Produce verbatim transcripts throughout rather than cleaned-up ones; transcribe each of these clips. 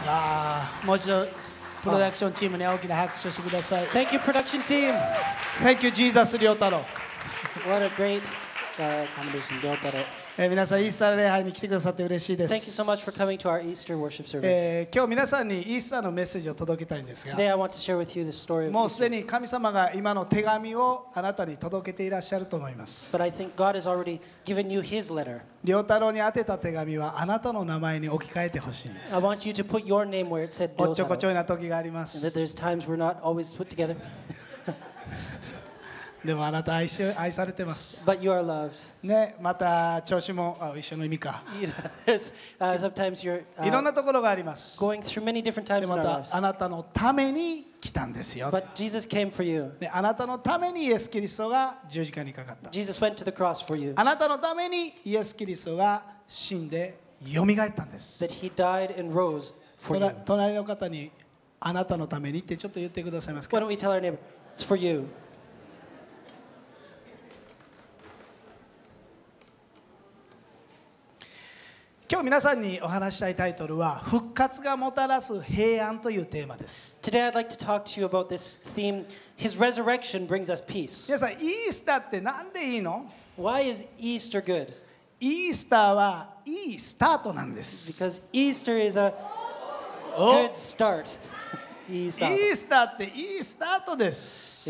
ああ、もう一度プロダクションチームに大きな拍手をしてください。 Thank you, production team. Thank you, Jesus 亮太郎。 What a great uh, accommodation, Ryotaro. えー皆さんイースター礼拝に来てくださって嬉しいで Thank you す。 so much for coming to our Easter worship service. えー今日皆さんにイースターのメッセージを届けたいんですが、 Today I want to share with you the story of もうすで Easter. に神様が今の手紙をあなたに届けていらっしゃると思います。 But I think God has already given you His letter. 亮太郎に宛てた手紙はあなたの名前に置き換えてほしいんです I want you to put your name where it said おっちょこち Ryotaro. ょいな時がありま And す that there's times we're not always put together. でもあなた愛し愛されてます But you are loved. ね、また調子もあ一緒の意味か You know, there's, uh, sometimes you're いろん uh, なところがあります going through many different times で in ま our た lives. あなたのために来たんですよ、 But Jesus came for you. ね、あなたのためにイエス・キリストが十字架にかかった Jesus went to the cross for you. あなたのためにイエス・キリストが死んでよみがえったんです That He died and rose for と you. な隣の方にあなたのためにってちょっと言ってくださいます Why か don't we tell our neighbor, it's for you. 今日皆さんにお話したいタイトルは復活がもたらす平安というテーマです。 Today I'd like to talk to you about this theme. His resurrection brings us peace. 皆さんイースターってなんでいいの？ Why is Easter good? イースターはいいスタートなんです。 Because Easter is a お good start. いいスタート。 イースターっていいスタートです。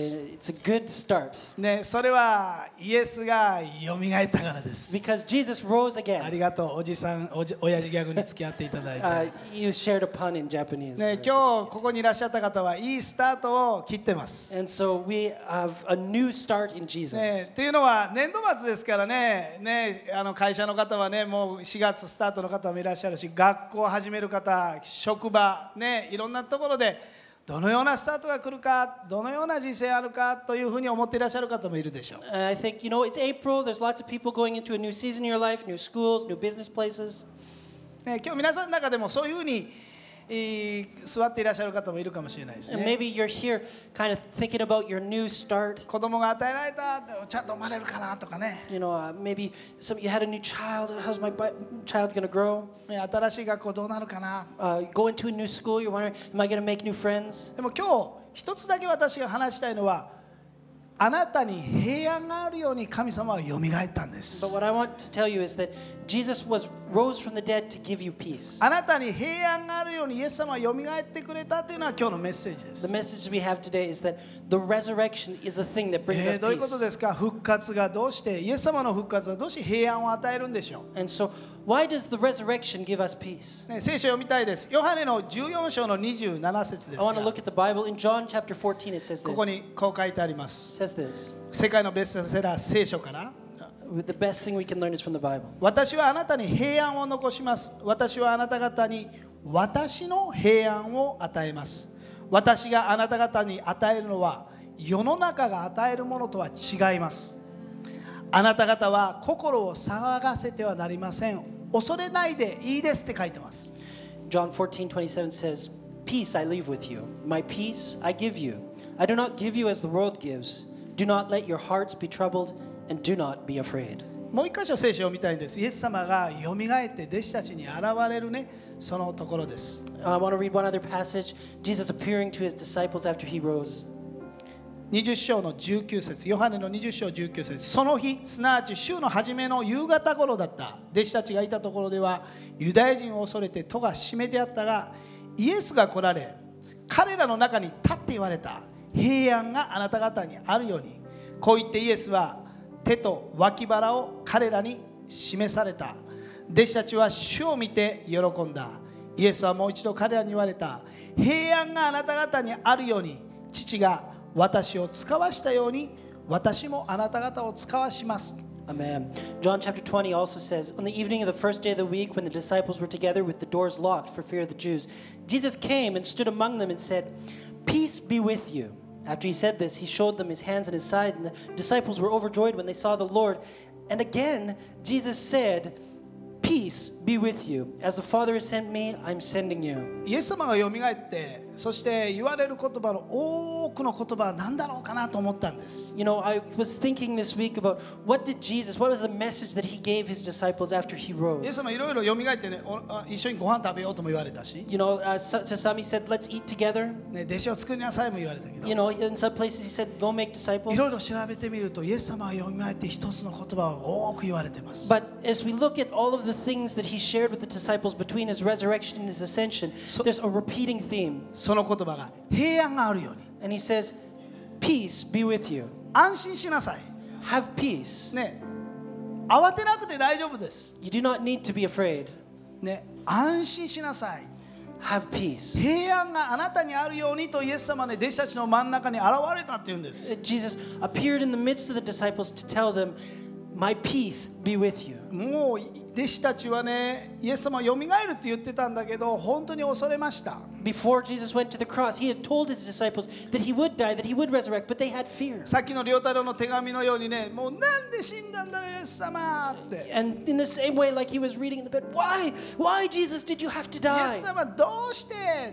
It's a good start. ね、それはイエスがよみがえったからです。 Because Jesus rose あ again. りがとうおじさんおじ親父ギャグに付き合っていただいて。 Uh, you shared a pun in Japanese. ね、今日ここにいらっしゃった方はいいスタートを切ってます。 And so we have a new start in ね、 Jesus. というのは年度末ですからね、ねあの会社の方はねもうしがつスタートの方もいらっしゃるし、学校を始める方、職場、ね、いろんなところでどのようなスタートが来るか、どのような人生あるかというふうに思っていらっしゃる方もいるでしょう。 And I think, you know, it's April. There's lots of people going into a new season in your life, new schools, new business places. ね、今日皆さんの中でもそういうふうに、えー座っていらっしゃる方もいるかもしれないです And ね。 maybe you're here kind of thinking about your new start. 子供が与えられた、ちゃんと生まれるかなとかね、 You know, uh, maybe some, you had a new child. How's my bi- child going to grow? ね新しい学校どうなるかな。 Uh, go into a new school. You're wondering, am I going to make new friends? でも今日一つだけ私が話したいのは、あなたに平安があるように神様はよみがえったんです。 But what I want to tell you is that Jesus was rose from the dead to give you peace. あなたに平安があるようにイエス様はよみがえってくれたというのは今日のメッセージで The す。 message we have today is that the resurrection is the thing that brings え us ーどういうこと peace. ですか？復活がどうしてイエス様の復活はどうして平安を与えるんでしょ And so, why does the resurrection give us peace? う、ね、聖書を読みたいです。ヨハネのじゅうよん章のにじゅうなな節で I す want to が look at the Bible. In John chapter fourteen, it says ここ this. にこう書いてあります。 It says this. 世界のベストセラー聖書から Uh, The best thing we can learn is from the Bible. 私はあなたに平安を残します。私はあなた方に私の平安を与えます。私があなた方に与えるのは世の中が与えるものとは違います。あなた方は心を騒がせてはなりません。恐れないでいいですって書いてます。 John fourteen twenty-seven says, Peace I leave with you. My peace I give you. I do not give you as the world gives. Do not let your hearts be troubled and do not be afraid. もう一箇所聖書を見たいんです。イエス様がよみがえって弟子たちに現れるね、そのところです。 I want to read one other passage. Jesus appearing to his disciples after he rose. にじゅう章のじゅうきゅう節、ヨハネのにじゅう章じゅうきゅう節、その日、すなわち週の初めの夕方頃だった。弟子たちがいたところでは、ユダヤ人を恐れて戸が閉めてあったが、イエスが来られ、彼らの中に立って言われた。平安があなた方にあるように。こう言ってイエスは手と脇腹を彼らに示された。弟子たちは主を見て喜んだ。イエスはもう一度彼らに言われた。平安があなた方にあるように、父が私を使わしたように私もあなた方を使わします。 Amen. John chapter twenty also says, On the evening of the first day of the week, when the disciples were together with the doors locked for fear of the Jews, Jesus came and stood among them and said, Peace be with you. After he said this, he showed them his hands and his side, and the disciples were overjoyed when they saw the Lord. And again, Jesus said, Peace Peace be with you. As the Father has sent me, I'm sending you. イエス様がよみがえって、そして言われる言葉の多くの言葉は何だろうかなと思ったんです。 You know, I was thinking this week about what did Jesus, what was the message that he gave his disciples after he イエス rose? 様いろいろよみがえってね、おあ一緒にご飯食べようとも言われたし、 You know, uh, so- to some he said, let's eat together. ね、弟子を作りなさいも言われたけど、 You know, in some places he said, go make いろい disciples. ろ調べてみるとイエス様はよみがえって一つの言葉を多く言われています。 But as we look at all of the things that he shared with the disciples between his resurrection and his ascension, So- there's a repeating theme. その言葉が平安があるように、 And he says, peace be with you. 安心しなさい。 Have peace. ね、慌てなくて大丈夫です。 You do not need to be afraid. ね、安心しなさい。 Have peace. 平安があなたにあるようにとイエス様ね、弟子たちの真ん中に現れたっていうんです。 Jesus appeared in the midst of the disciples to tell them, my peace be with you. もう弟子たちはね、イエス様はよみがえるって言ってたんだけど、本当に恐れました。 Before Jesus went to the cross, he had told his disciples that he would die, that he would resurrect, but they had fear. さっきの亮太郎の手紙のようにね、もうなんで死んだんだろう、イエス様って。 And in the same way, like he was reading in the bed, why? Why, Jesus, did you have to イエ die? ス様どうして？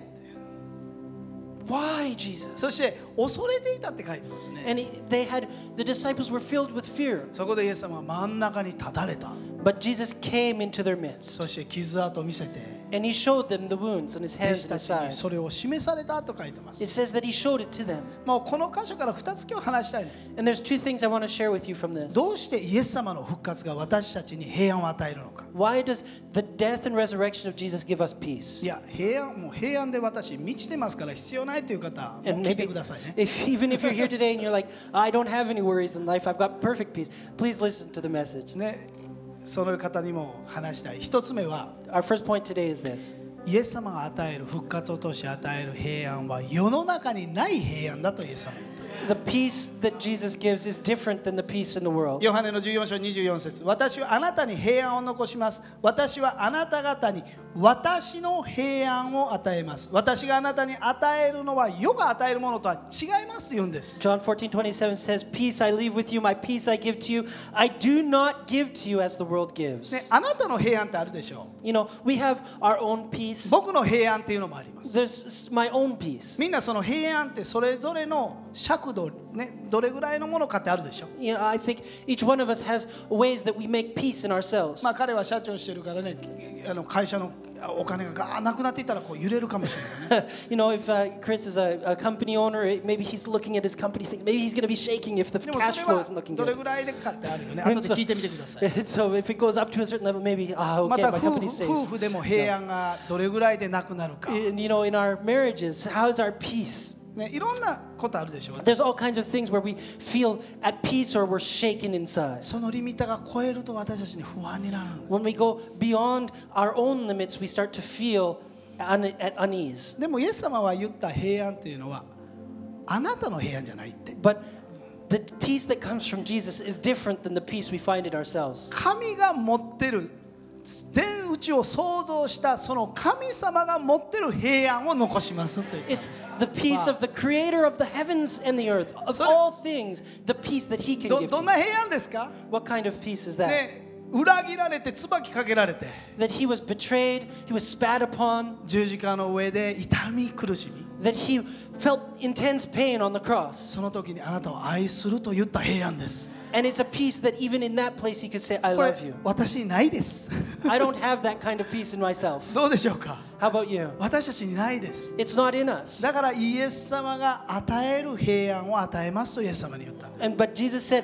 Why, Jesus? そして恐れていたって書いてますね。 And he- they had, the disciples were filled with fear. そこでイエス様は真ん中に立たれた。 But Jesus came into their midst, そして傷跡を見せて、 and he showed them the wounds on his 弟 hands 子 and た his ちに side. それを示されたと書いてま It す。 says that he showed it to them. もうこの箇所からふたつ今日話したいんです。 And there's two things I want to share with you from this. どうしてイエス様の復活が私たちに平安を与えるのか。 Why does the death and resurrection of Jesus give us peace? いや、平安、もう平安で私満ちてますから必要ないという方、もう And 聞いて maybe くださいね。 if even if you're here today and you're like, I don't have any worries in life, I've got perfect peace, please listen to the message. ね、その方にも話したい。一つ目は、 Our first point today is this. イエス様が与える復活を通して与える平安は世の中にない平安だとイエス様は言った。 The peace that Jesus gives is different than the peace in the world. ヨハネのじゅうよん章にじゅうよん節、私はあなたに平安を残します。私はあなた方に私の平安を与えます。私があなたに与えるのは世が与えるものとは違いますと言うんです。 John fourteen twenty-seven says, Peace I leave with you, my peace I give to you. I do not give to you as the world ね、 gives. あなたの平安ってあるでしょ You know, we have our own う。 peace. 僕の平安っていうのもあります。 There's my own peace. みんなその平安ってそれぞれの尺度、ね、どれぐらいのものかってあるでしょ。 You know, I think each one of us has ways that we make peace in ourselves. まあ彼は社長してるからね、あの会社のお金がガーなくなっていったらこう揺れるかもしれないね。 You know, if uh, Chris is a, a company owner, it- maybe he's looking at his company, thinking, maybe he's going to be shaking if the でもそ cash れ flow は isn't looking どれ good. ぐらいでかってあるよね。 And 後で so- 聞いてみてください。 And so if it goes up to a certain level, maybe, ah, ま okay, た my 夫 company's 婦 safe. 夫婦でも平安がどれぐらいでなくなるか、 And you know, in our marriages, how's our peace? ね、いろんなことあるでしょう。 There's all kinds of things where we feel at peace or we're shaken inside. そのリミッターが超えると私たちに不安になるの。 When we go beyond our own limits, we start to feel un- at unease. でもイエス様は言った平安っていうのはあなたの平安じゃないって。 But the peace that comes from Jesus is different than the peace we find in ourselves. 神が持ってる全宇宙を創造したその神様が持ってる平安を残しますという。 It's the peace of the creator of the heavens and the earth, of それ- all things, the peace that he can ど give ど to ん you. な平安ですか、 What kind of peace is that? ね、裏切られて椿かけられて That he was betrayed, he was spat upon, 十字架の上で痛み苦しみ、 that he felt intense pain on the cross. その時にあなたを愛すると言った平安です。 And it's a peace that even in that place he could say, I これ love you. 私にないです。 I don't have that kind of peace in myself. どうでしょうか。 How about you? 私たちにないです。 It's not in us. だからイエス様が与える平安を与えますとイエス様に言ったんです。 And but Jesus said,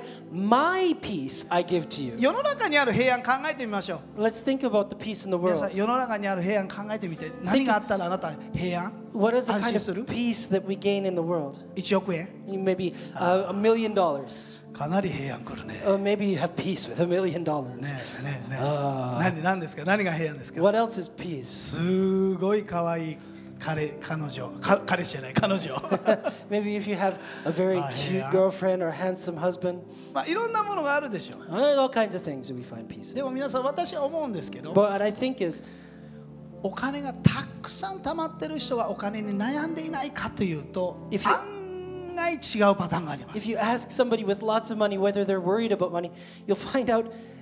my peace I give to you. 世の中にある平安考えてみましょう。 Let's think about the peace in the 皆さ world. ん世の中にある平安考えてみて、何があったらあなた平安 What is the 安 kind 心する of peace that we gain in the world? いちおくえん Maybe uh, a million dollars. かなり平安くるね。 Or maybe you have peace with a million dollars. ねえねえねえあー何何ですか、何が平安ですか。 What else is peace? すごい可愛い彼彼女か彼氏じゃない彼女 Maybe if you have a very Ah, cute yeah. girlfriend or handsome husband. まあいろんなものがあるでしょう。 There's all kinds of things that we find peace で in. も皆さん私は思うんですけど、 But what I think is, お金がたくさん貯まってる人がお金に悩んでいないかというと If you- 案外違うパターンがありま if す。 you ask somebody with lots of money whether they're worried about money, you'll find out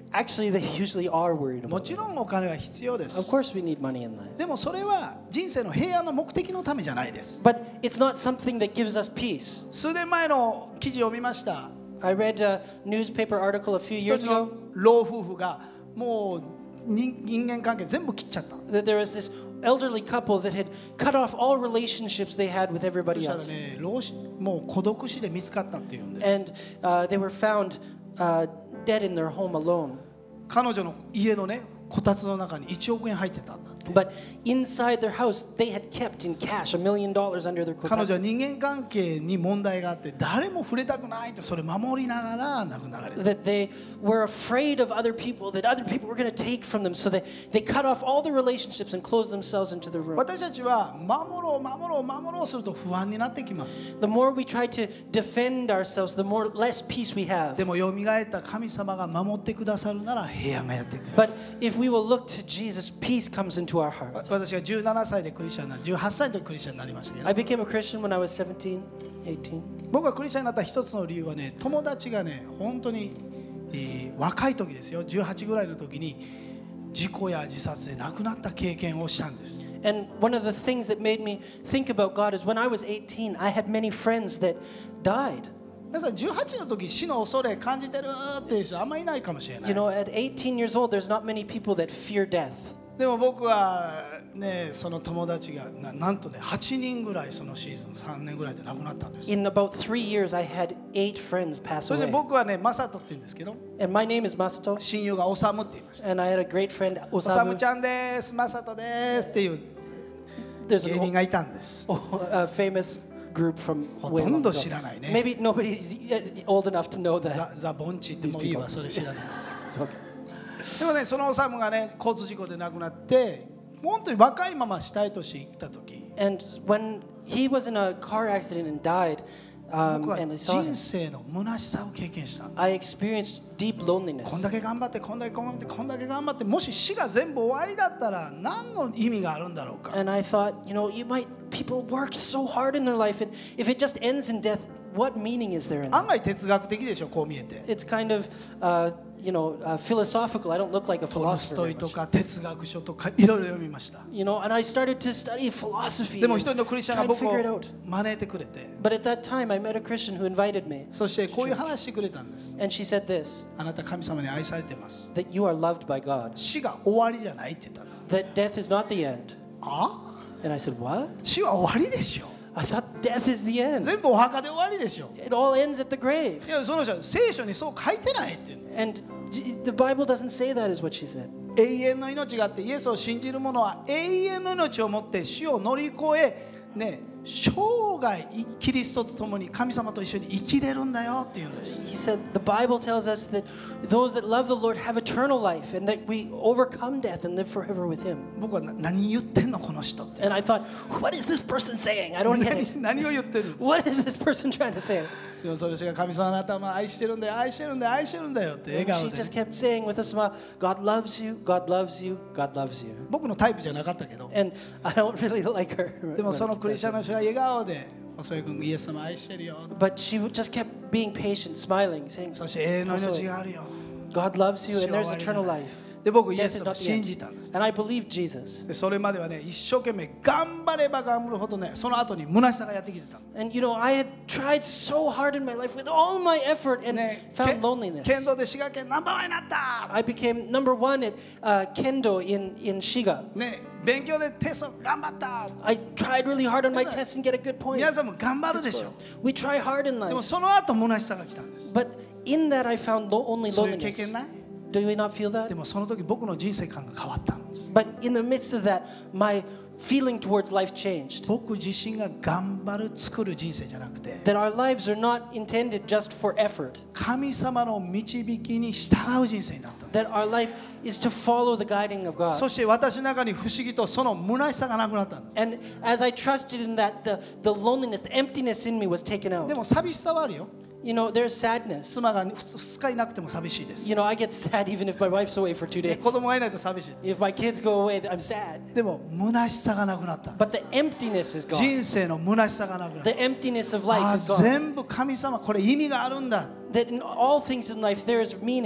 actually, they usually are worried も about ち it. ろんお金は必要で Of す。 course, we need money in life. でもそれは人生の平安の目的のためじゃないです。 But it's not something that gives us peace. 数年前の記事を見ました。 I read a newspaper article a few 一 years 人の ago 老夫婦がもう人人間関係全部切っちゃった。 that there was this elderly couple that had cut off all relationships they had with そ everybody したら else. ね、老子もう孤独死で見つかったっていうんです。 And uh, they were found uh, dead in their home alone. 彼女の家のね、こたつの中にいちおく円入ってたんだって。 But inside their house, they had kept in cash a million dollars under their 彼女は kotatsu. 人間関係に問題があって誰も触れたくないってそれ守りながら亡くなられた。 That they were afraid of other people, that other people were going to take from them. So they, they cut off all the relationships and closed themselves into the room. 私たちは守ろう守ろう守ろうすると不安になってきます。 The more we try to defend ourselves, the more less peace we have. でもよみがえった神様が守ってくださるなら平安がやってくる。 But if we will look to Jesus, peace comes into our hearts. 私がじゅうななさいでクリスチャンになりじゅうはっさいの時クリスチャンになりましたけど I became a Christian when I was seventeen, eighteen. 僕がクリスチャンになった一つの理由はね、友達がね本当に、えー若い時ですよ、じゅうはちぐらいの時に事故や自殺で亡くなった経験をしたんです。 And one of the things that made me think about God is when I was eighteen, I had many friends that died. 皆さんじゅうはちの時死の恐れ感じてるっていう人あんまりいないかもしれない。 You know, at eighteen years old, there's not many people that fear death. でも僕はね、その友達が な, なんとねはちにんぐらいそのシーズンさんねんぐらいで亡くなったんです。 In about three years, I had eight friends pass そして away. 僕はねマサトって言うんですけど、 And my name is Masato, 親友がオサムって言いました。 and I had a great friend, オサム Osamu. ちゃんですマサトですっていう There's 芸 an 人がいたんです。 o- a famous group from ほ way とん long ど ago. 知らないね。 Maybe nobody is old enough to know ザ that. ザボンチってもういいわそれ知らない。 It's okay. でもねそのオサムがね交通事故で亡くなって本当に若いまま死体として生きた時、 And when he was in a car accident and died, 僕 um, は and I saw 人 him, 生の虚しさを経験した。 I experienced deep こん loneliness. だけ頑張ってこんだけ頑張ってこんだけ頑張ってもし死が全部終わりだったら何の意味があるんだろうか。 And I thought, you know, you might people work so hard in their life, and if it just ends in death, what meaning is there in 案 that? 外哲学的でしょこう見えて。 It's kind of, uh, you know, uh, philosophical. I don't look like a トルス philosopher. ト very イと much. か哲学書とかいろいろ読みました。 You know, and I started to study philosophy でも and 一人のクリスチャン try が to 僕 figure it を out. 招いてくれて、 But at that time, I met a Christian who invited me, そしてこういう話してくれたんです。 and she said this: あなた神様に愛されてます。 that you are loved by God, 死が終わりじゃないって言ったんです。 that death is not the end. あ And I said, what? 死は終わりでしょ。 I thought death is the end. 全部お墓で終わりでしょ。 It all ends at the grave. いやその人は聖書にそう書いてないって言うんです。 And J- the Bible doesn't say that, is what she said. 永遠の命があってイエスを信じる者は永遠の命を持って死を乗り越えね生涯キリストと共に神様と一緒に生きれるんだよって言うんです。 He said the Bible tells us that those that love the Lord have eternal life, and that we overcome death and live forever with Him. 僕はな何言ってんのこの人って。 And I thought, what is this person saying? I don't get it. 何何を言ってる。 What is this person trying to say? でもそれが神様あなたは愛してるんだよ愛してるんだよ愛してるんだよって笑 And 顔 she で。 just kept saying with a smile, God loves you, God loves you, God loves you. 僕のタイプじゃなかったけど。 And I don't really like her. でもそのクリスチャンの人が笑顔で細井君イエス様愛してるよ。 But she just kept being patient, smiling, saying, そして永遠の命があるよ。 God loves you, and there's eternal life. で僕イ Death エ is ス様 not the 信 end. じたんです。 And I believe Jesus. でそれまではね一生懸命頑張れば頑張るほどねその後に虚しさがやってきてた。 And you know, I had tried so hard in my life with all my effort and ね、 found け loneliness. 剣道で滋賀県ナンバーワンになった。 I became number one at uh, kendo in, in Shiga. ね勉強でテスト頑張った。 I tried really hard on my Yes, sir. tests and get a good point. 皆さんも頑張るでしょ。 We try hard in でも life. その後虚しさが来たんです。 But in that, I found lo- only そういう経 loneliness. 験ない？ Do we not feel で that? もその時僕の人生観が変わったんです。 But in the midst of that, my feeling towards life changed. 僕自身が頑張る作る人生じゃなくて That our lives are not intended just for effort. 神様の導きに従う人生になったんです。 That our life is to follow the guiding of God. そして私の中に不思議とその虚しさがなくなったんです。 And as I trusted in that, the, the loneliness, the emptiness in me was taken で out. も寂しさはあるよ。 You know, there's sadness. 妻がふつかいなくても寂しいです。 You know, I get sad even if my wife's away for two で days. 子供がいないと寂しい。 If my kids go away, I'm sad. でも虚しさがなくなった。 But the emptiness is gone. 人生の虚しさがなくなった The。emptiness of あ life あ is gone. 全部神様これ意味があるんだ。 That in all things in life there is meaning.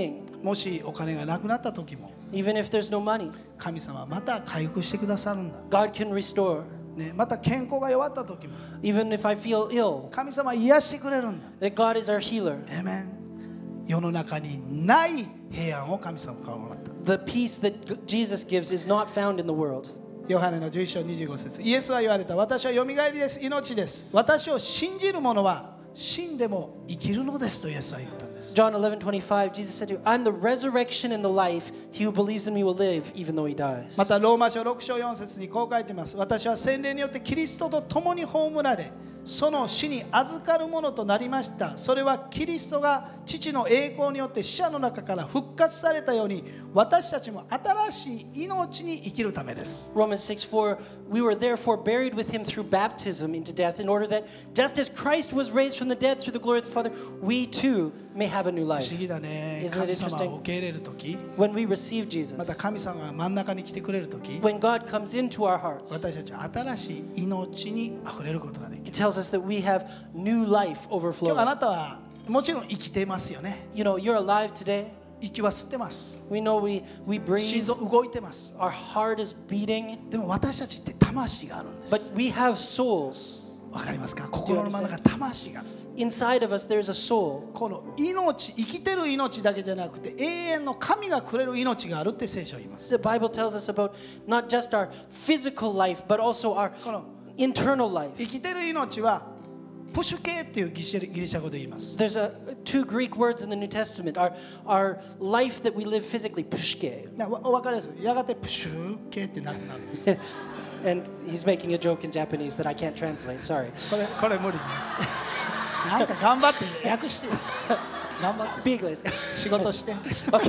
もしお金がなくなった時も Even if there's no money, 神様はまた回復してくださるんだ、 God can restore. ね、また健康が弱った時も Even if I feel ill, 神様は癒してくれるんだ。 that God is our healer. アーメン。世の中にない平安を神様からもらった。 The peace that Jesus gives is not found in the world. ヨハネのじゅういっ章にじゅうご節、イエスは言われた。私はよみがえりです、命です。私を信じる者は死んでも生きるのですとイエスは言ったんです。 John eleven twenty-five, Jesus said to you, I'm the resurrection and the life. He who believes in me will live even though he dies. またローマ書ろく章よん節にこう書いています。私は洗礼によってキリストと共に葬られ、その死に預かるものとなりました。それはキリストが父の栄光によって死者の中から復活されたように、私たちも新しい命に生きるためです。 Romans six four, we were therefore buried with him through baptism into death, in order that just as Christ was raised from the dead through the glory of the Father, we too may have a new 不 life. 思議だね。 Isn't it 神様 interesting? を受け入れるとき、 When we receive また Jesus, 神様が真ん中に来てくれるとき、 when God comes into our hearts, 私たちは新しい命にあふれることができ it る。 tells us that we have new life 今日あ overflowing. なたはもちろん生きてますよね。 You know, you're alive today. 息は吸ってます。 We know we, we 心 breathe. 臓動いてます。 Our heart is beating. でも私たちって魂があるんです。 But we have souls. わかりますか？心の真ん中に魂がある。 Inside of us, there's a soul. この命、生きてる命だけじゃなくて永遠の神がくれる命があるって聖書を言います。 The Bible tells us about not just our physical life, but also our この internal life. 生きてる命はプシュ系っていうギリシャギリシャ語で言います。 There's a, two Greek words in the New Testament. Our, our life that we live physically, pushke. なわわかりやすい。やがてプシュ系ってなくなる。 And he's making a joke in Japanese that I can't translate. Sorry. これこれ無理ね。なんか頑張って訳して。頑張って Big English. 仕事して。 Okay.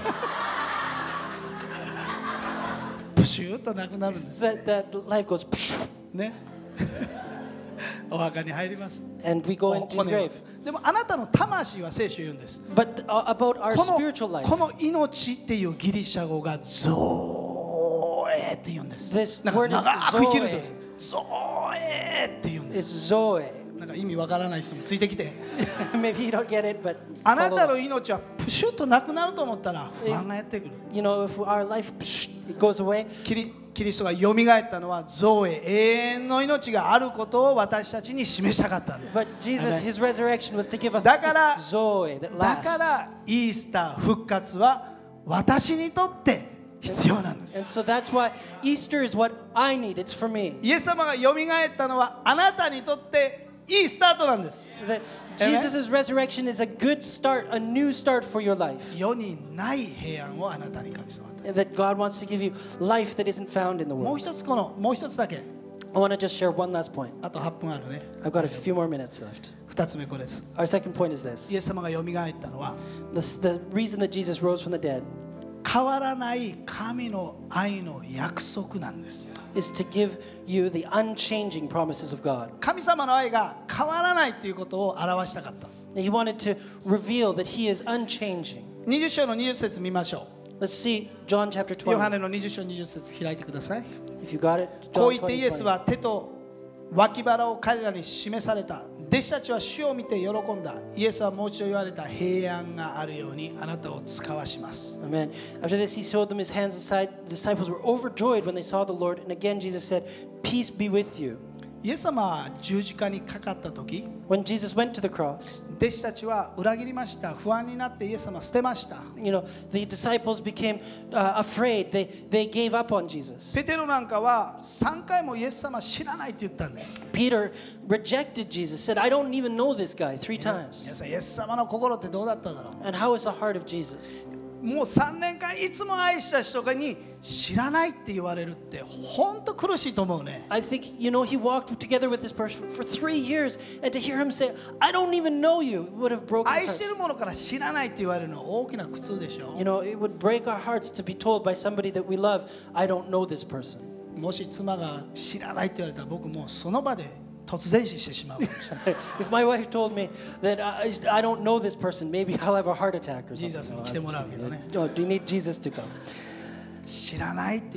プシューとなくなるんです。 That, that life goes, psh, ね。お墓に入ります。 and we go into the 骨は grave. でもあなたの魂は聖書言うんです。 But uh, about our この spiritual life, この命っていうギリシャ語がゾーエって言うんです。 This なんか word is 長く生きるとゾーエって言うんで is す。 Zoe. なんか意味わからない人もついてきて。 Maybe you don't get it, but あな follow た along. の命はプシュッとなくなると思ったら不安がやってくる。 You know, if our life psh, it goes away, キリキリストがよみがえったのはゾーエ、永遠の命があることを私たちに示したかったんです。 but Jesus, his resurrection was to give us だから this Zoe that だか lasts. らイースター復活は私にとって必要なんです。 And so that's why Easter is what I need. It's for me. イエス様がよみがえったのはあなたにとっていいスタートなんです。 That Amen. Jesus' resurrection is a good start, a new start for your life. 世にない平安をあなたに神様は与え And that God wants to give you life that isn't found in the る。もう world. 一つこのもう一つだけ I want to just share one last point. あとはっぷんあるね。 I've got a few more minutes left. 二つ目これです。 Our second point is this. イエス様がよみがえったのは The, the reason that Jesus rose from the dead 変わらない神の愛の約束なんです。 is to give you the unchanging promises of God. 神様の愛が変わらないということを表したかった。 He wanted to reveal that He is unchanging. にじゅう章のにじゅう節見ましょ Let's see John chapter う。ヨハ twenty. ネのにじゅう章にじゅう節開いてください。 If you got it, こう John 言ってイ twenty, エスは手と脇腹を彼らに示された。弟子たちは主を見て喜んだ。イエスはもう一度言われた。平安があるようにあなたを使わします。 Amen. After this, he showed them his hands and side. The disciples were overjoyed when they saw the Lord. And again, Jesus said, Peace be with you. イエス様は十字架にかかった時、 When Jesus went to the cross, 弟子たちは裏切りました。不安になってイエス様を捨てました。 you know, the disciples became uh, afraid. They, they gave up on Jesus. ペテロなんかはさんかいもイエス様知らないって言ったんです。 Peter rejected Jesus, said, I don't even know this guy, three 皆 times. さんイエス様の心ってどうだっただろ And how is the heart of Jesus? う。もうさんねんかんいつも愛した人に知らないって言われるって本当苦しいと思うね。 I think, you know, he walked together with this person for three years. And to hear him say, I don't even know you, would have broken 愛 his して heart. るものから知らないって言われるのは大きな苦痛でしょ You know, it would break our hearts to be told by somebody that we love, I don't know this person. もし妻が知らないって言われたら僕もうその場で突然死してしまう。 If my wife told me that I, I don't know this person, maybe I'll have a heart attack or ジーザス something. に来てもらうけどね。 Oh, do you need Jesus to come? 知らないって言われる。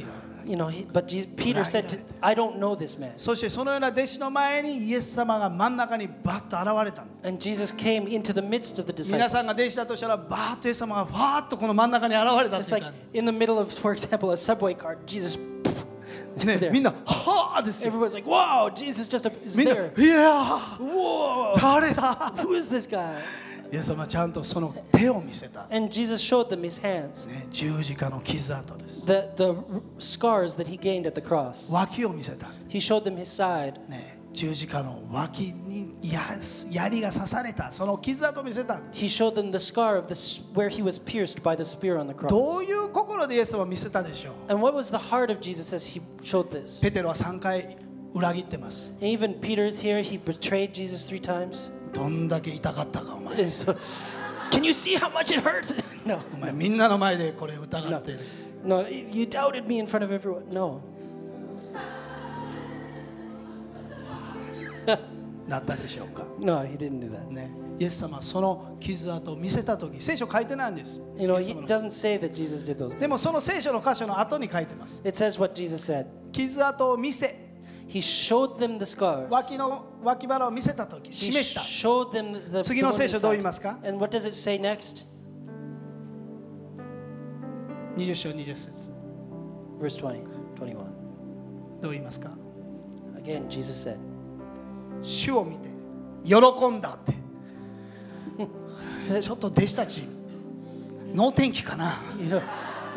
You know, he, but Jesus, Peter said, to, I don't know this man. そしてそのような弟子の前にイエス様が真ん中にバッと現れたんです。 And Jesus came into the midst of the 皆さん disciples. が弟子だとしたらバーッとイエス様がファーッとこの真ん中に現れた Just という like 感 in the middle of, for example, a subway car, Jesus. じ、ね、 there. みんなはあですよ。 Everyone's like, wow, Jesus just is みんな there. いや Whoa, ー誰だ who is this guy? イエス様はちゃんとその手を見せた、 And Jesus showed them his hands, ね、十字架の傷跡です。 the, the scars that he gained at the cross. 脇を見せた、 He showed them his side. ね、十字架の脇にや槍が刺されたその傷跡を見せた。 He showed them the scar of this where he was pierced by the spear on the ど cross. ういう心でイエス様を見せたでしょう。 And what was the heart of Jesus as he showed this? ペテロはさんかい裏切ってます。 And even Peter's here, he betrayed Jesus three times. どんだけ痛かったかお前。 And so, can you see how much it hurts? No. お前みんなの前でこれ疑 No. ってる。 No, you doubted me in front of everyone. No. なったでしょうか。 No, he didn't do that. ね、イエス様はその傷跡を見せたとき、聖書書いてないんです。 You know, イエス it 様の doesn't say that Jesus did those. でもその聖書の箇所の後に書いてます。 It says what Jesus said. 傷跡を見せ、 He showed them the scars. 脇の脇腹を見せたとき、 He 示した。 showed them the, the 次の聖書どう言い wounded ますか？ side. And what does it say next? にじゅう章にじゅっ節 Verse twenty, twenty-one. どう言いますか？ Again, Jesus said. 主を見て喜んだって。 said ちょっと弟子たち能天気かな。 you know,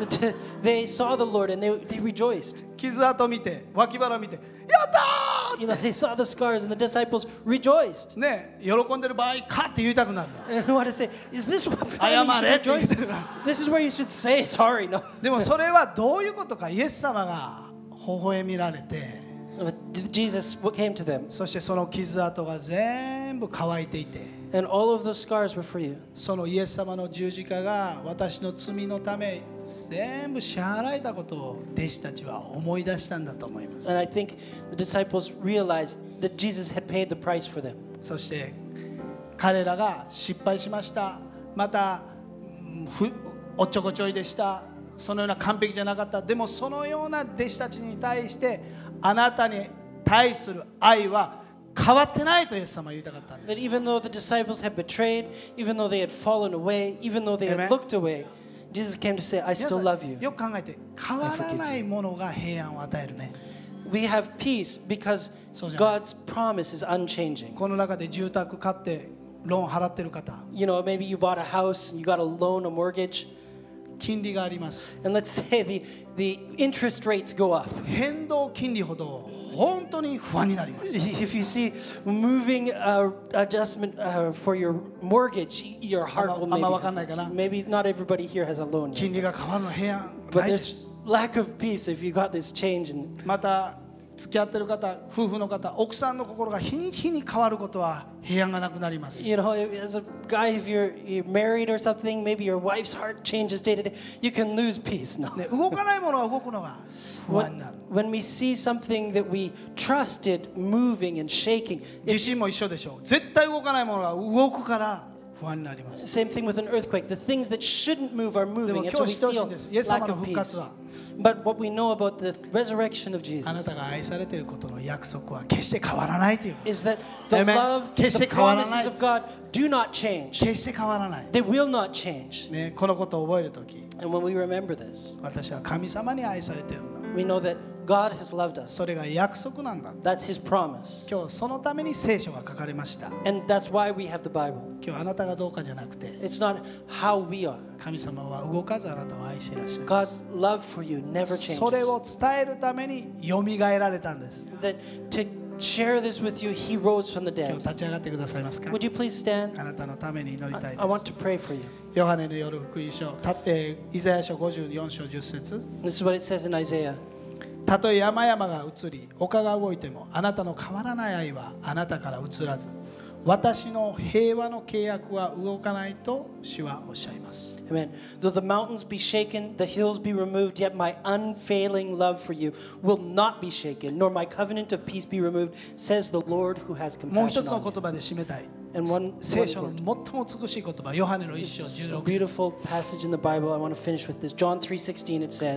they saw the Lord and they, they rejoiced. 傷跡見て脇腹見てやったー You know, they saw the scars and the disciples rejoiced. ね、喜んでる場合かって言いたくなる。 And I want to say, is this what I am you should it. rejoice? This is where you should say sorry. No. でもそれはどういうことか、イエス様が微笑みられて、 But Jesus came to them, そしてその傷跡が全部乾いていて、 and all of those scars were for you. そのイエス様の十字架が私の罪のため全部支払えたことを弟子たちは思い出したんだと思います。 And I think the disciples realized that Jesus had paid the price for them. そして彼らが失敗しました、またうんふおっちょこちょいでした、そのような完璧じゃなかった、でもそのような弟子たちに対してあなたに対する愛は変わってないとイエス様は言いたかったんで That す。 even though the disciples had betrayed, even though they had fallen away, even though they Amen. had looked away, Jesus came to say, I 皆 still さん love you. よく考えて、変わらないものが平安を与えるね。 We have peace because そうじゃない。 God's promise is unchanging. この中で住宅買ってローン払ってる方、 You know, maybe you bought a house and you got a loan, a mortgage, 金利があります。 and let's say the, the interest rates go up. 変動金利ほど本当に不安になります。 If you see moving uh, adjustment uh, for your mortgage, your heart will あんまわかんないかな。 maybe, maybe not everybody here has a loan 金 yet. 利が変わるの平安 But ないで there's す。 lack of peace if you got this change. And また付き合ってる方、夫婦の方、奥さんの心が日に日に変わることは平安がなくなります。 you know, as a guy, if you're, you're married or something, maybe your wife's heart changes day to day. You can lose peace. No. ね、動かないものは動くのが不安になる。 When, when we see something that we trusted moving and shaking, 地震も一緒でしょう。絶対動かないものが動くから不安になります。 same thing with an earthquake. The things that shouldn't move are でも moving, and 今 so 日 we 知ってほしい feel んです。イエス様 lack の of 復 peace. 活は But what we know about the resurrection of あな Jesus たが愛されていることの約束は決して変わらないという。 is that the Amen. love, 決して the 変わらない promises of God do not change. 決して変わらない。 They will not change. ね、このことを覚えるとき、 And when we remember this, 私は神様に愛されているんだ。 we know that God has loved us. それが約束なんだ。 That's His promise. 今日そのために聖書が書かれました。 And that's why we have the Bible. 今日あなたがどうかじゃなくて、 It's not how we are. 神様は動かずあなたを愛していらっしゃる。 God's love for you never それ changes. を伝えるためによみがえられたんです。 That to share this with you, He rose from the 今日 dead. 立ち上がってくださいますか？ Would you please stand? あなたのために祈り I, たい I で want す。 to pray for you. ヨハネの夜福音書、たえーイザヤ書ごじゅうよん章じゅっ節。 This is what it says in Isaiah. たとえ山々が移り丘が動いてもあなたの変わらない愛はあなたから移らず私の平和の契約は動かないと主はおっしゃいます。 Amen. Though the mountains be shaken, the hills be removed, yet my unfailing love for you will not be shaken, nor my covenant of peace be removed, says the Lord who has もう一 compassion つの on 言 you. 葉で締めたい。 And one, 聖 one 書の word. 最も美しい言葉、ヨハネの一章 It's じゅう a ろく節。 beautiful passage in the Bible. I want to finish with this. John three sixteen, it says,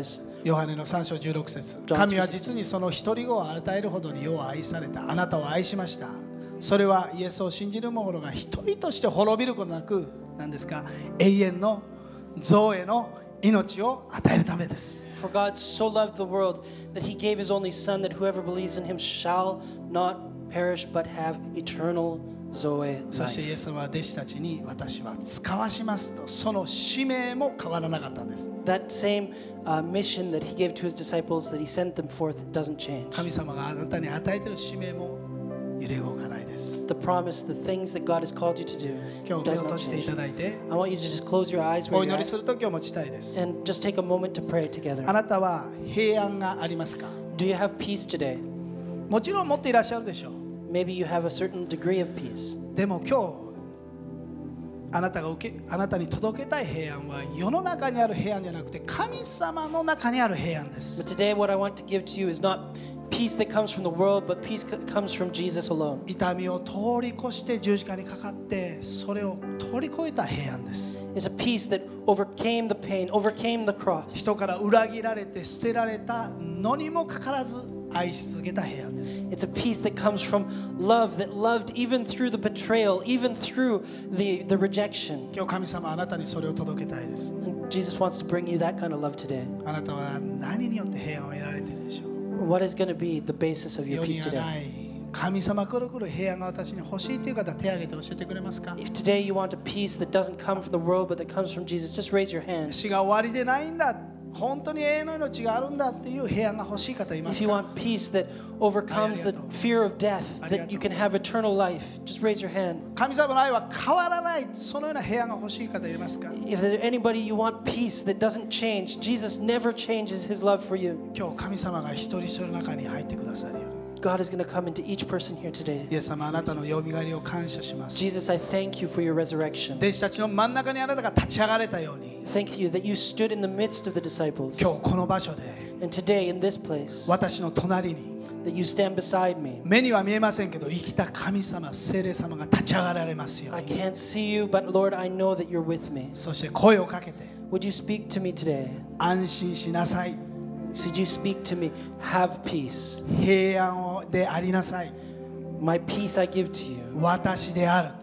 ヨハネのさん章じゅうろく節、神は実にその一人子を与えるほどに世を愛された。あなたを愛しました。それはイエスを信じる者が一人として滅びることなく、何ですか、永遠の造営の命を与えるためです。 For God so loved the world that he gave his only son, that whoever believes in him shall not perish but have eternal Zoe そしてイ life. エス様は弟子たちに私は使わしますと、その使命も変わらなかったんです。 That same uh, mission that he gave to his disciples, that he sent them forth, doesn't change. 神様があなたに与えている使命も揺れ動かないです。 The promise, the things that God has called you to do, 今日目 does を閉 not じてい change. ただいて I want you to just close your eyes お where 祈 you're りす at る時を持ちたいです。 and just take a moment to pray together. あなたは平安がありますか？ Do you have peace today? もちろん持っていらっしゃるでしょう。 Maybe you have a certain degree of peace. でも今日あなたが受けあなたに届けたい平安は世の中にある平安じゃなくて神様の中にある平安で But す。 today, what I want to give to you is not peace that comes from the world, but peace that comes from Jesus alone. 痛みを通り越して十字架にかかってそれを通り越えた平安です。 It's a peace that overcame the pain, overcame the cross. 人から裏切られて捨てられたのにもかかわらず愛し続けた平安です。 It's a peace that comes from love, that loved even through the betrayal, even through the, the rejection. 今日神様はあなたにそれを届けたいです。 And Jesus wants to bring you that kind of love today. あなたは何によって平安を得られているでしょう。 What is going to be the basis of your 世に peace はな today? い神様から来る平安が私に欲しいという方、手を挙げて教えてくれますか？ If today you want a peace that doesn't come from the world, but that comes from Jesus, just raise your hand. 死が終わりでないんだ、本当に永遠の命があるんだっていう平安が欲しい方いま If す you か？ want peace that overcomes the fear of death, that you can have eternal life, just raise your hand. 神様の愛は変わらない、そのような平安が欲しい方いますか？ If there's anybody you want peace that doesn't change, Jesus never changes his love for you. 今日神様が一人一人の中に入ってくださるように。 God is going to come into each person here today. イエス様、あなたのよみがえりを感謝します。 Jesus, I thank you for your resurrection. 弟子たちの真ん中にあなたが立ち上がれたように、 Thank you that you stood in the midst of the disciples. 今日この場所で And today in this place, 私の隣に that you stand beside me. 目には見えませんけど生きた神様、聖霊様が立ち上がられますよう I に。 can't see you, but Lord, I know that you're with me. そして声をかけて Would you speak to me today? 安心しなさい、 Would you speak to me? Have peace. 平安をでありなさい、 My peace I give to you. 私である、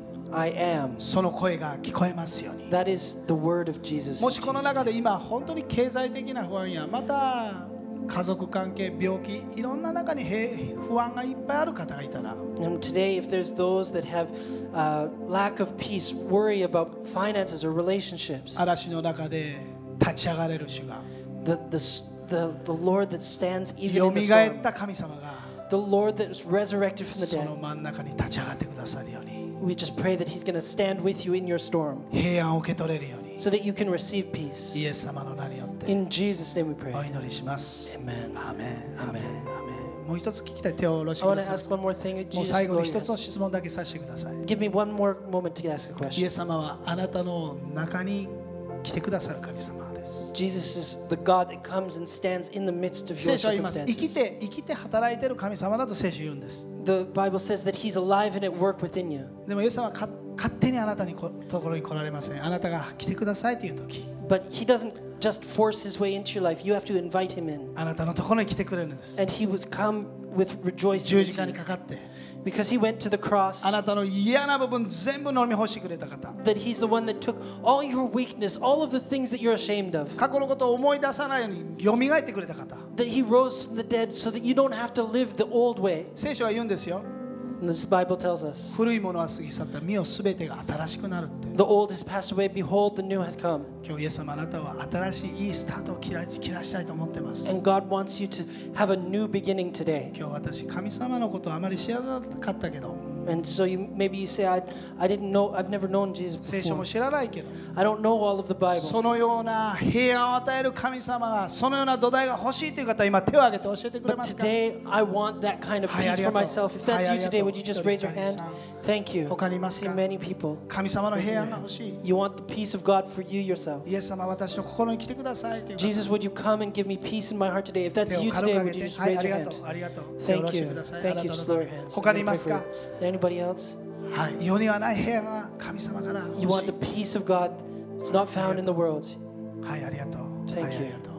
I am. その声が聞こえますように。 That is the word of Jesus. もしこの中で今本当に経済的な不安やまた家族関係、病気、いろんな中にへ不安がいっぱいある方がいたら、 And today, if there's those that have uh, lack of peace, worry about finances or relationships, 嵐の中で立ち上がれる主が、 the, the, the, the Lord that stands even よ in the みがえっ storm, た神様が the Lord that was resurrected from the そ dead, の真ん中に立ち上がってくださるように、 we just pray that He's going to stand with you in your storm 平安を受け取れるように、 so that you can receive peace. イエス様の名によって In Jesus' name we pray. お祈りします。 Amen. アーメン、アーメン、 Amen. アーメン。もう一つ聞きたい、手を下ろして I く want だ to さい。 ask one more thing. もう Jesus, 最後に Lord, 一つの yes. 質問だけさせてください。 Give me one more moment to ask a イ question. エス様はあなたの中に来てくださる神様です。 Jesus is the God that comes and stands in the midst of your 聖書は言います。生き circumstances. て生きて働いている神様だと聖書は言うんです。 The Bible says that He's alive and at work within you. でもイエス様はか勝手にあなたにこところに来られません。あなたが来てくださいという時、 But He doesn't just force His way into your life. You have to invite Him in. あなたのところに来てくれるんです。 And He was come with rejoicing 十字架 into に you. かかって、 Because He went to the cross. あなたの嫌な部分全部飲み干してくれた方。 That He's the one that took all your weakness, all of the things that you're ashamed of. 過去のことを思い出さないように蘇ってくれた方。 That He rose from the dead so that you don't have to live the old way. 聖書は言うんですよ。 And this Bible tells us 古いものは過ぎ去った、身をすべてが新しくなるって。 the old has passed away. Behold, the new has come. 今日イエス様、あなたは新しいいいスタートを切ら切らしたいと思ってます。 And God wants you to have a new beginning today. 今日私、神様のことをあまり知らなかったけど、 And so you maybe you say, I, I didn't know, I've never known Jesus 聖書 before. も知らないけど、 I don't know all of the Bible. そのような平安を与える神様が、そのような土台が欲しいという方は今手を挙げて教えてくれ But ますか？ today, I want that kind of はい、 peace あり for がとう。 myself. If はい、 that's あ you りがと today, う。 would you just raise your 一人二人 hand? さん Thank you. 他にい I ます see か？ many people. 神様の Raising 平 their 安が欲しい。 hands. You want the peace of God for you yourself. イエス様、私の心に来てくださいという方。 Jesus, would you come and give me peace in my heart today? If 手 that's を you 軽く today, 上げ would you て、 just はい、 raise あり your が hand? とう、ありがとう。手を下ろ Thank して you. ください。あ Thank な you. た Just の lower ため your hands. 他 I'm にい gonna ま pray す for か？ you. Anybody else? はい、世にはない平安が神様から欲 You し want い the。peace of God that's not found in the world. はい、ありがとう。 Thank はい、あり you. がとう。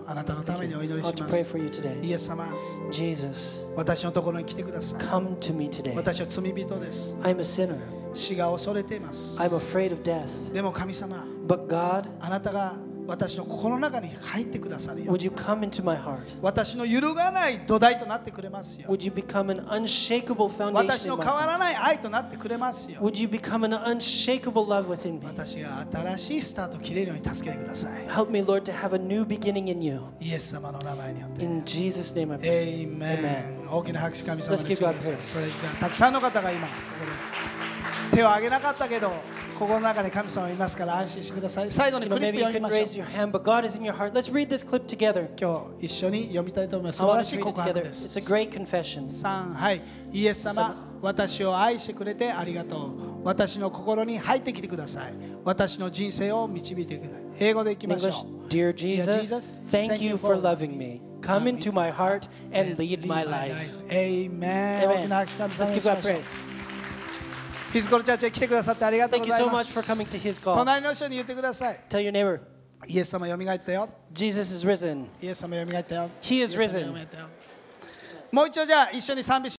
あなたのためにお祈 I り want し to ま pray す。 for you today. イエス様、 Jesus, 私のところに来てください。 come to me today. 私は罪人です。 I'm a sinner. 死が恐れています。 I'm afraid of death. でも神様、 But God, あなたが私の心の中に入ってくださるよう would you come into my heart? 私の揺るがない土台となってくれますよ Would you become an unshakable 私 foundation の in my 変わ heart? らない愛となってくれますよ Would you become an unshakable love within me? 私が新しいスタートを切れるように助けてください Help me, Lord, to have a new beginning in you. イエス様の名前によって In Jesus' name I pray. エイメン大きな拍手神様 Let's に give してく God ださい praise. Praise God たくさんの方が今ここで手を挙げなかったけど心の中に神様いますから安心してください最後に You ク know, リップ maybe you 読み couldn't ましょう raise your hand, but God is in your heart. Let's read this clip together. 今日一緒に読みたいと思います I 素晴 want ら us し to い read 告 it 白 together. で It's す a great confession. さんはいイエス様私を愛してくれてありがとう私の心に入ってきてください私の人生を導いてください英語でいき In ましょ English, う Dear Jesus, Jesus, thank thank you you for for loving me. Come into my heart and lead my life. Amen Amen. 大きな拍手神 Let's 様に give しま God しょう praise. フィジコルチャーチへ来てくださってありがとう Thank ご you ざい so ま much す for coming to His call. 隣の人に言ってください Tell your neighbor, イエス様よみがえったよ Jesus is risen. イエス様よみがえったよ He is イエス様 risen. よみがえったよもう一度じゃあ一緒に賛美し